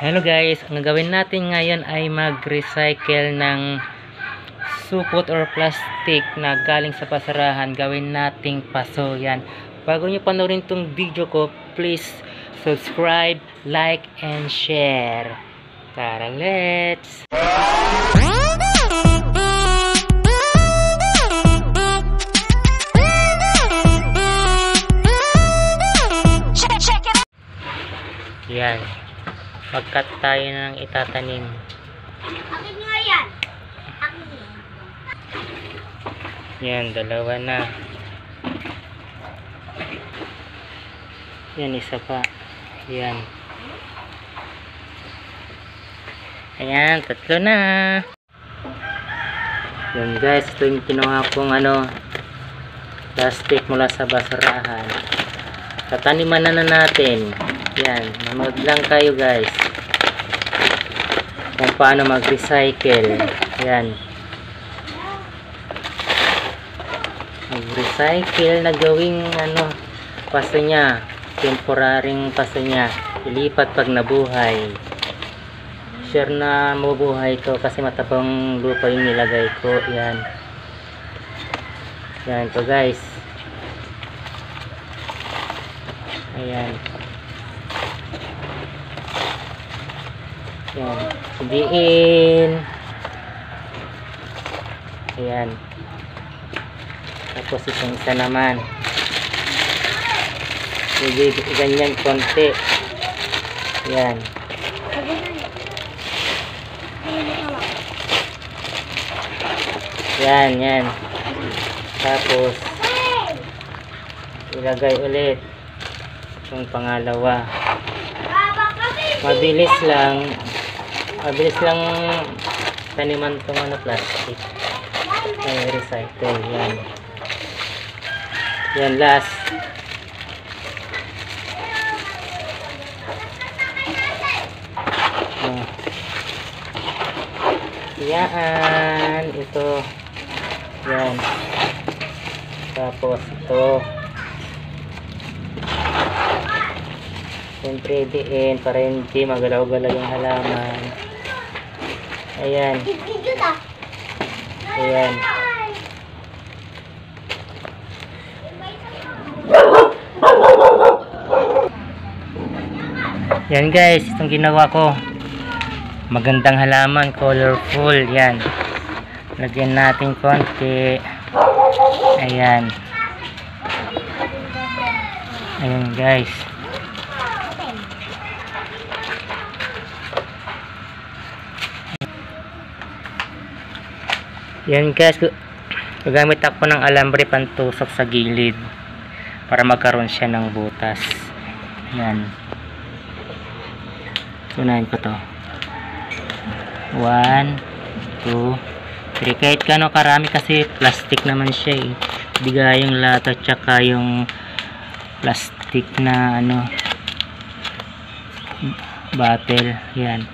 Hello guys, ang gagawin natin ngayon ay mag-recycle ng supot or plastic na galing sa basurahan. Gawin nating paso yan. Bago nyo panoorin tong video ko, please subscribe, like, and share. Tara, let's! Yan. Magkat tayo ng itatanim. Akin nga yan. Akin nga. Yan, dalawa na. Yan, isa pa. Yan. Ayan, tatlo na. Yan guys, ito yung kinuha kong plastic mula sa basurahan. Tataniman na natin. Yan, manood lang kayo guys kung paano mag-recycle. Yan, mag-recycle na gawing paso nya, temporaring paso nya, ilipat pag nabuhay. Sure na mabubuhay to kasi matabang lupa yung nilagay ko. Yan, yan to guys. Ayan. Yan, hidiin. Ayan. Tapos isang isa naman. Sige, ganyan konti. Yan. Yan, yan. Tapos ilagay ulit yung pangalawa. Mabilis lang taniman tong plastic ay recycle. Yan, yan last. Yan, ito. Yan, tapos ito. Siyempre diin para hindi magalaw-galaw yung halaman. Ayan. Ayan. Yan guys, itong ginawa ko. Magandang halaman, colorful. Yan. Lagyan natin konti. Ayan. Ayan guys. Yan guys, gagamit ako ng alambre pantusok sa gilid para magkaroon siya ng butas. Yan. Unahin ko to. 1, 2, 3. Kahit kano karami kasi plastic naman siya eh. Hindi gaya yung lata tsaka yung plastic na bottle. Yan.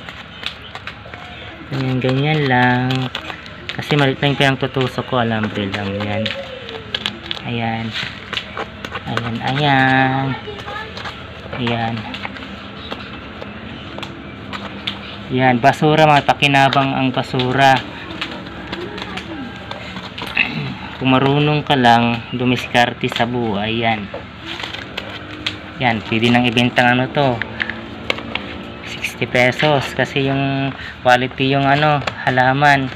Ganyan lang. Kasi malit lang yung tutusok ko, alambre lang yan. Ayan. Ayan, ayan. Ayan. Ayan, basura, mga pakinabang ang basura. Kung marunong ka lang, dumiskarte sa buhay, yan. Yan, pwede nang ibentang to. 60 pesos. Kasi yung quality yung halaman.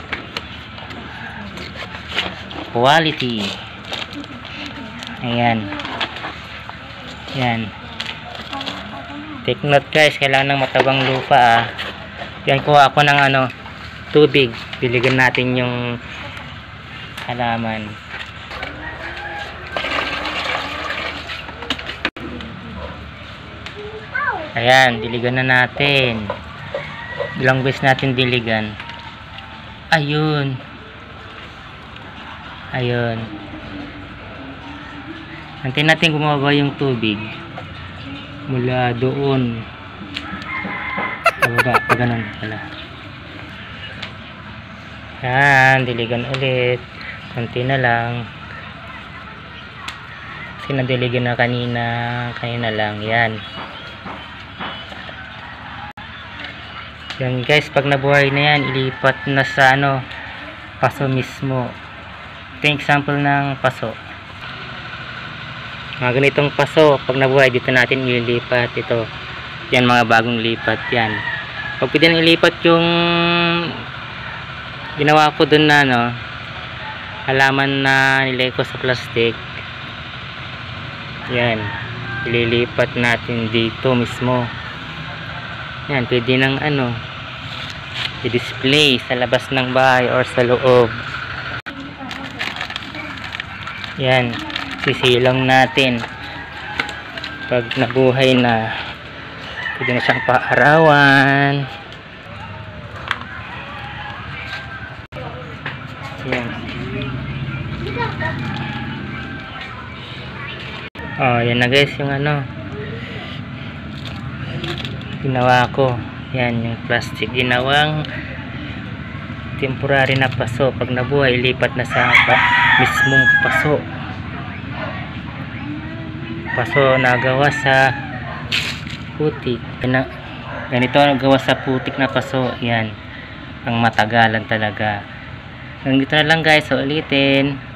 Quality. Ayan. Yan. Take note guys, kailangan ng matabang lupa Yan, kuha ako ng tubig. Diligan natin yung halaman. Ayan, diligan na natin. Ilang beses natin diligan. Ayun. Ayun. Antin natin bumaba yung tubig mula doon. Baba, ganun pala. Yan, diligan ulit. Kunti na lang. Kasi nadiligan na kanina lang. Yan. Yan guys, pag nabuhay na yan, ilipat na sa paso mismo. Ito yung example ng paso. Mga ganitong paso, pag nabuhay, dito natin ililipat. Ito, yan mga bagong lipat yan. Pag pwede nang ilipat yung ginawa ko dun na halaman na nilagay ko sa plastic, yan, ililipat natin dito mismo. Yan, pwede nang i-display sa labas ng bahay or sa loob. Yan, sisilong natin. Pag nabuhay na, pwede na siyang paarawan. Yan. Yan na guys yung ginawa ko. Yan yung plastic, ginawang temporary na paso. Pag nabuhay, lipat na sa mismong paso na gawa sa putik. Ganito gawa sa putik na paso. Yan ang matagalan talaga. Hanggang dito na lang guys, so ulitin.